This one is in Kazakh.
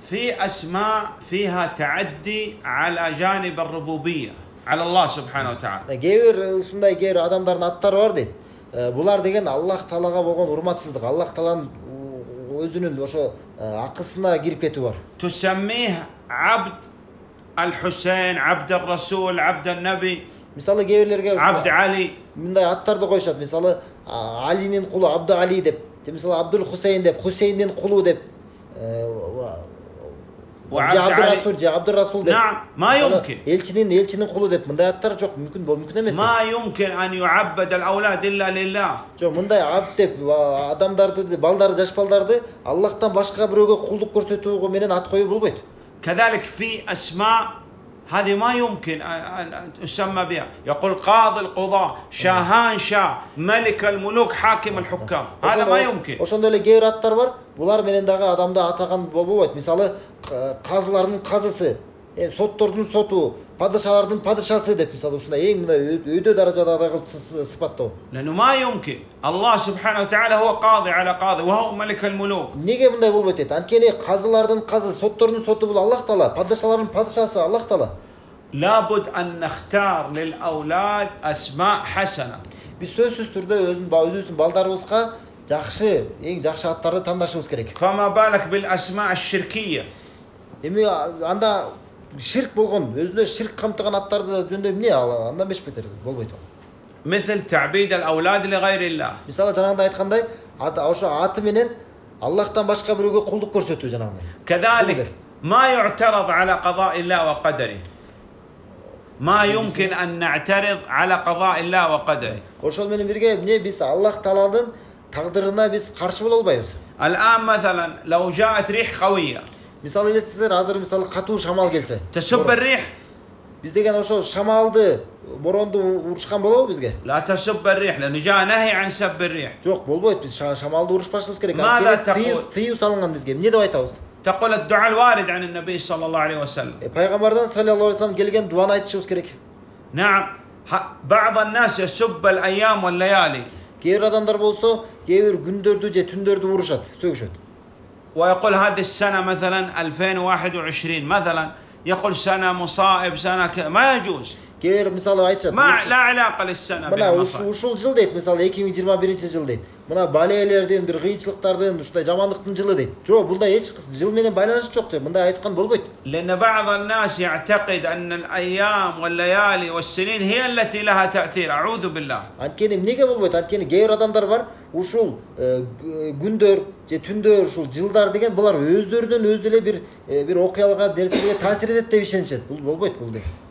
في أسماء فيها تعدي على جانب الربوبية على الله سبحانه وتعالى. Кейбір ушундай кейбір адамдардын аттары бар дейт. Булар деген Аллах Таалага болгон урматсыздык, Аллах Тааланын өзүнүн ошо акысына кирип кетүү бар. تسميه عبد الحسين، عبد الرسول، عبد النبي. Мисалы кейбирлерге عبد علي. мындай аттарды коюшат. Мисалы Алинин кулу Абду Али деп, мисалы Абдул Хусейн деп, Хусейндин кулу деп. عبد الرسول نعم ما يمكن. elçinin kulu dep mınday attar çok mümkün emas. ما يمكن أن يعبد الأولاد إلا لله. Çok mınday abd dep adamdardı, baldары, жаш балдарды Allah'tan başka biröөгө kulluk көрсөтүүгө менен at коюу болбойт. كذلك في أسماء هذه ما يمكن أن تسمى بها. يقول قاضي القضاة، شاهان شاه، ملك الملوك، حاكم الحكام. هذا ما يمكن. Ошондой эле кейбир аттар бар. Булар менен дагы адамды атаган болбойт. Мисалы казылардын казысы, соттордун соту, падышалардын падышасы деп мисалы ушундай эң мына өйдө даражадагы кылып сыпаттоо. لأنه ما يمكن. الله سبحانه وتعالى هو قاضي على قاضي وهو ملك الملوك. Неге мындай болбойт дейт? Анткени казылардын казы, соттордун соту бул Аллах Таала, падышалардын падышасы Аллах Таала. لابد أن نختار للأولاد أسماء حسنة. Биз сөзсүз түрдө өзүбүздүн балдарыбызга жакшы, эң жакшы аттарды тандашыбыз керек. فما بالك بالأسماء الشركية. Эми анда ширк болгон, өзүнө ширк камтыган аттарды жөндөй эмне андан беш бетер болбойт ал. مثل تعبيد الأولاد لغير الله. Мисалы жанагында айткандай, ошо аты менен Аллахтан башка бирөөгө кулдук көрсөтүү жанагындай. كذلك ما يعترض على قضاء الله وقدره. ما يمكن أن نعترض على قضاء الله وقدره. Ошол менен бирге эмне биз Аллах Тааланын тагдырына биз каршы боло албайбыз. الآن مثلا لو جاءت ريح قوية. Мисалы элестесеңер, азыр мисалы катуу шамал келсе. تسب الريح. Биз деген ошо шамалды, боронду урушкан болобу бизге? لا تسب الريح لأنه جاء نهي عن سب الريح. Жок, болбойт. Биз шамалды урушпашыбыз керек. Тыюу салынган бизге. Эмне деп айтабыз? تقول الدعاء الوارد عن النبي صلى الله عليه وسلم. Пайгамбардан саллаллаху алейхи вассалам келген дуаны айтышыбыз керек. نعم بعض الناس يسب الأيام والليالي. Кейбир адамдар болсо, кейбир күндөрдү же түндөрдү урушат, сөгүшөт. ويقول هذه السنة مثلا 2021 مثلا يقول سنة مصائب سنة كذا ما يجوز. Кейбир мисалы айтышат. ما لا علاقة للسنة بالمصائب. Ушул жыл дейт, мисалы 2021-жыл дейт. Мына балелердин, бир кыйынчылыктардын, ушундай жамандыктын жылы дейт. Жок, бундай эч жыл менен байланышы жок деп, мындай айткан болбойт. لأن بعض الناس يعتقد أن الأيام والليالي والسنين هي التي لها تأثير. أعوذ بالله. Анткени эмнеге болбойт? Анткени кейбир адамдар бар, ушул күндөр же түндөр, ушул жылдар деген булар өздөрүнөн өзү эле бир окуяларга, нерселерге таасир этет деп ишенишет. Бул болбойт бул деп.